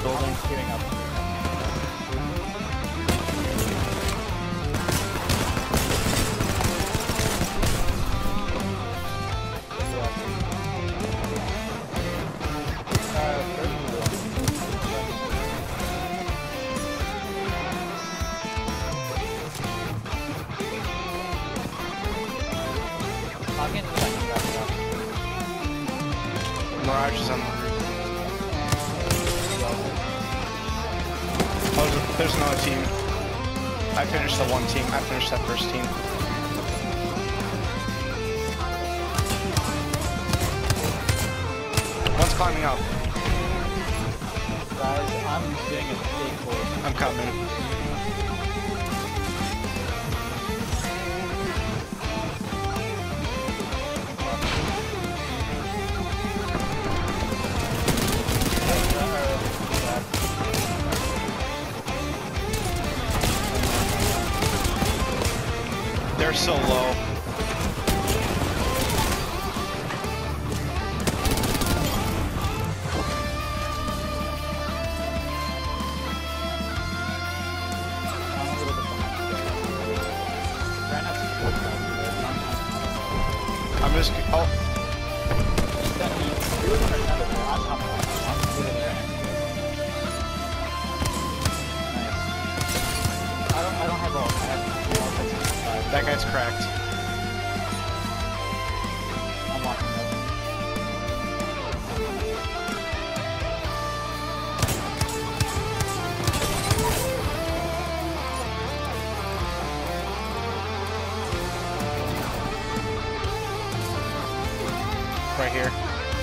building. Queuing up. Mirage is on the roof. Oh, there's another team. I finished the one team. I finished that first team. One's climbing up. Guys, I'm doing a big force. I'm coming. They're so low. I'm just. Oh. I don't have all. That guy's cracked. I'm watching that. Right here.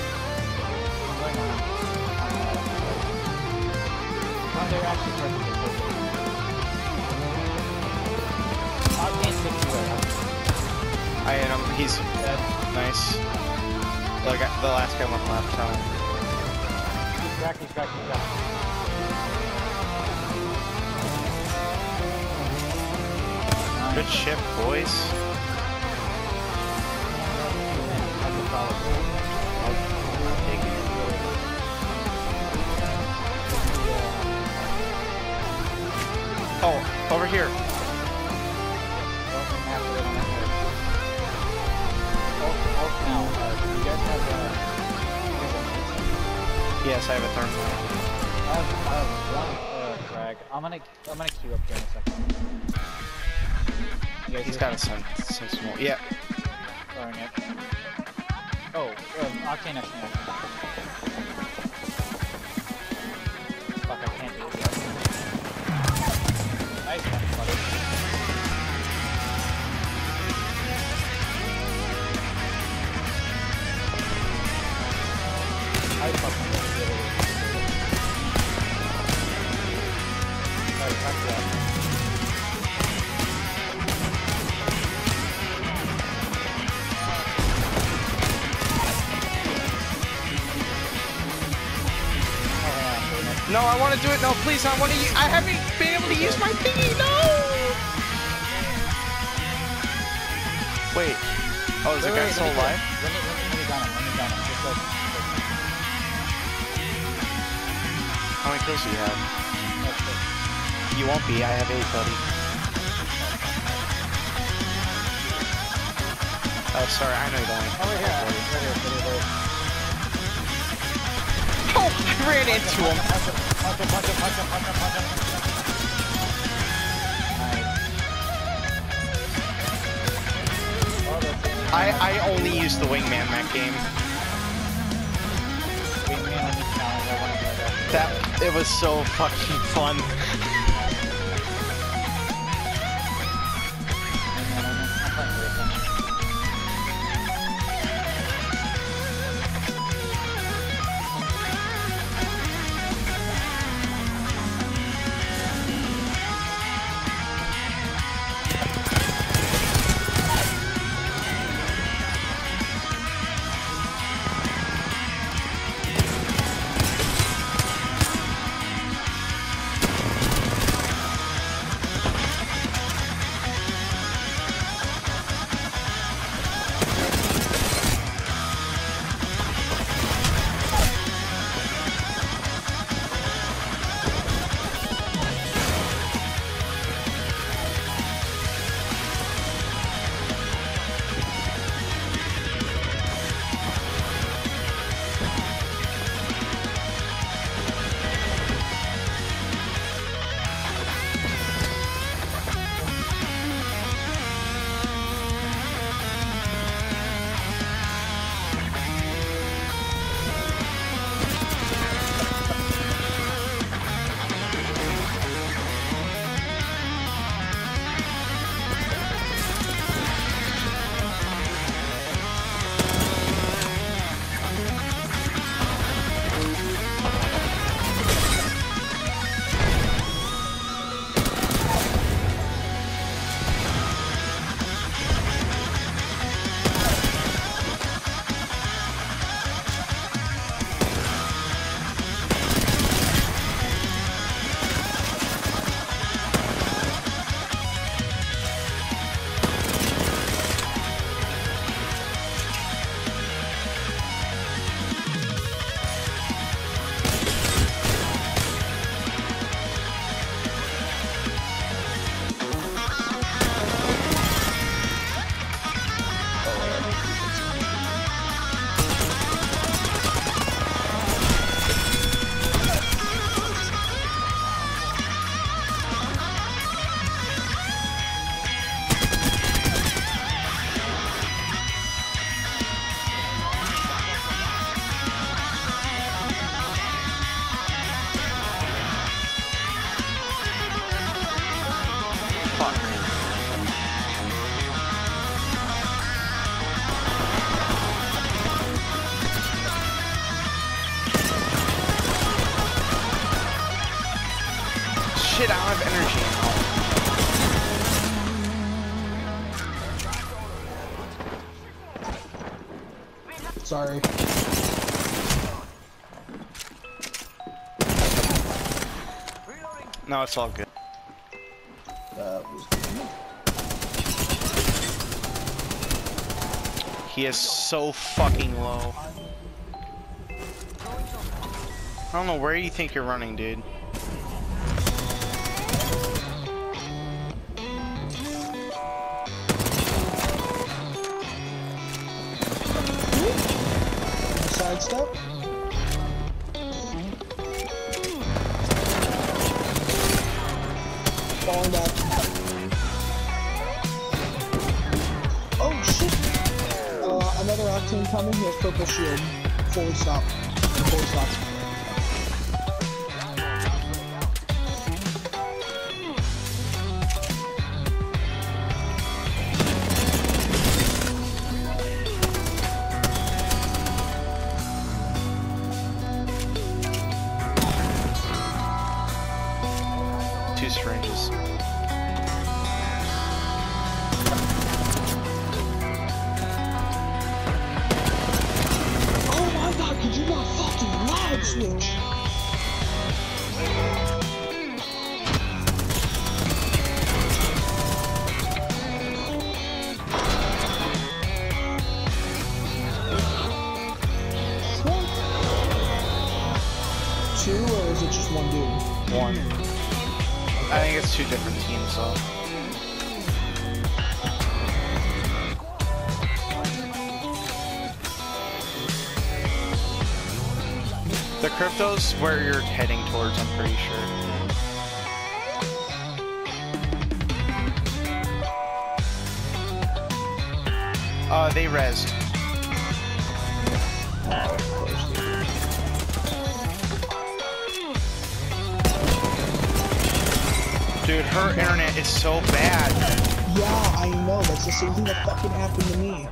Oh, they're actually perfect. I can't stick to it. I hit him. He's dead. Nice. The last guy went left time. He's cracked. Good ship, boys. Oh, over here. Yes, I have a thermal. I have one frag. I'm gonna queue up here in a second. You guys He's got a sensible. Yeah. throwing it. Oh, Octane next to me. Fuck, I can't do it. Nice one, buddy. I fucking did it. Alright, back to that. No, I want to do it. No, please. I want to. I haven't been able to use my thingy. No. Wait. Oh, is the guy still alive? Let me down him. Just like. How many kills do you have? That's it. You won't be. I have 8, buddy. Oh, sorry. I know you don't. Oh, right here. Oh, I ran into him. Punch him. Nice. I only used the wingman that game. Wingman on this challenge, I want to play that. It was so fucking fun. I'm playing Raytheon. have energy now. Sorry. No, it's all good. He is so fucking low. I don't know where you think you're running, dude. Sidestep. Falling back. Oh shit! Another Octane coming. He has purple shield. Forward stop. Forward stop. Two syringes. Oh my god, could you not fucking lag switch? Two, or is it just one dude? One. I think it's two different teams, though. The crypto's where you're heading towards, I'm pretty sure. They rezzed. Dude, her internet is so bad. Yeah, I know. That's the same thing that fucking happened to me.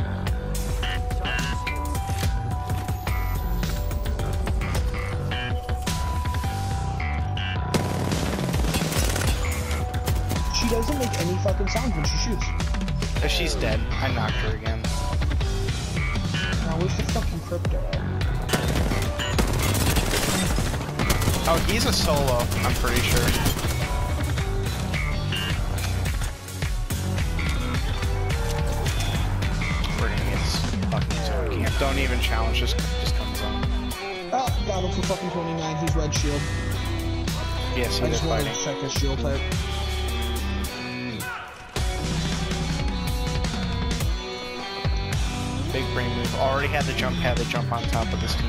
She doesn't make any fucking sound when she shoots. She's dead. I knocked her again. Now, where's the fucking crypto? Oh, he's a solo, I'm pretty sure. We're gonna get this fucking zone camp. Don't even challenge, just comes on. Oh, got him for fucking 29. He's red shield. Yes, I he's just wanted fighting. to check his shield type. Big brain move. Already had the jump on top of this team.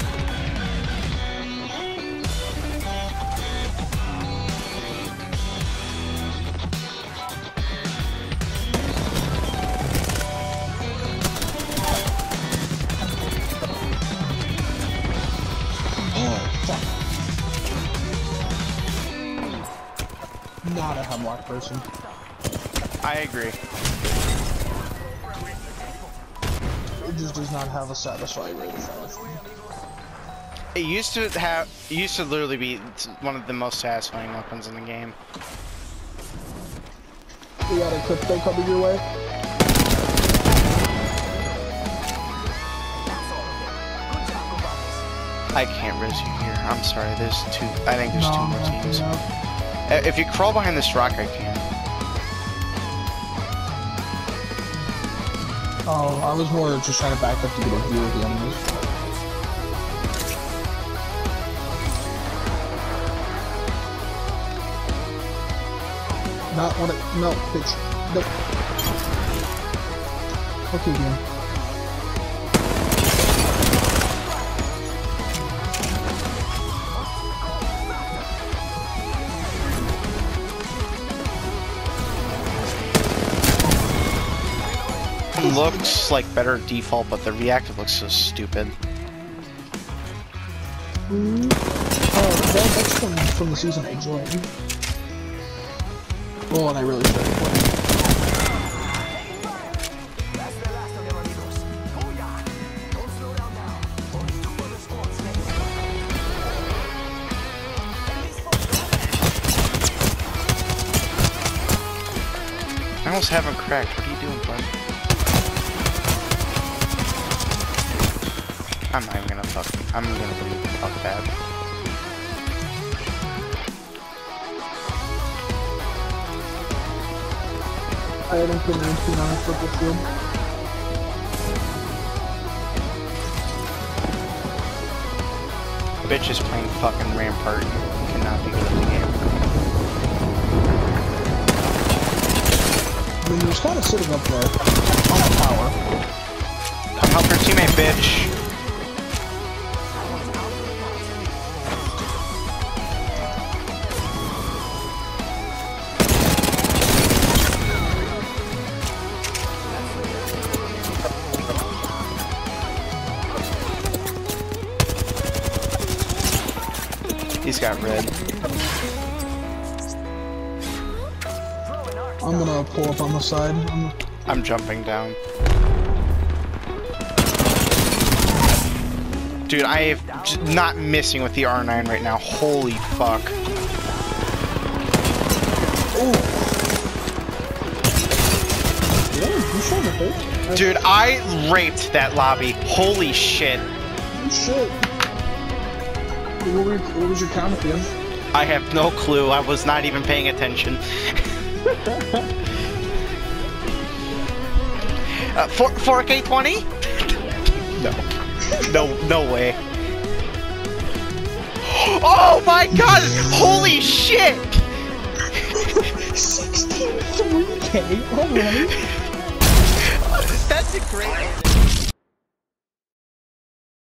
Oh, fuck. Not a Hemlock person. I agree. It just does not have a satisfying rate of fire. It used to literally be one of the most satisfying weapons in the game. We got a crypto coming your way. I can't res you here. I'm sorry, there's two. I think there's two more teams. No. If you crawl behind this rock, I can. Oh, I was more just trying to back up to get a view of the enemies. Not what it. No, bitch. Nope. Okay, game. Looks like better default, but the reactive looks so stupid. That's from the season I joined. Oh, and I really started playing. I almost have him cracked. What are you doing, bud? I'm not even gonna I'm gonna leave. Fuck that. I don't put 19 on a purple shield. Bitch is playing fucking Rampart. You cannot be good at the game. I mean, he was kind of sitting up there on a tower. Come help your teammate, bitch. He's got red. I'm gonna pull up on the side. I'm jumping down. Dude, I am not missing with the R9 right now. Holy fuck. Dude, I raped that lobby. Holy shit. Shit. What was your count at the end? I have no clue. I was not even paying attention. 4K20? No way. Oh my god! Holy shit! 63K? Alright. That's a great